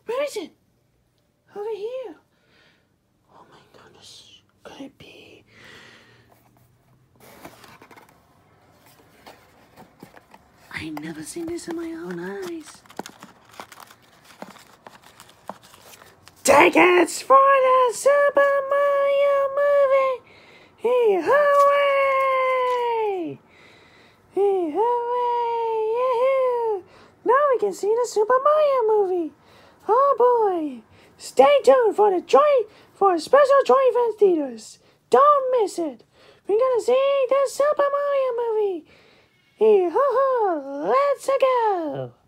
Where is it? Over here. Oh my goodness. Could it be? I ain't never seen this in my own eyes. Tickets for the Super Mario movie! Hey, hooray! Hey, hooray! Yahoo! Now we can see the Super Mario movie. Oh boy! Stay tuned for special Joy Fans theaters. Don't miss it. We're gonna see the Super Mario movie. Hey, ho ho! Let's go!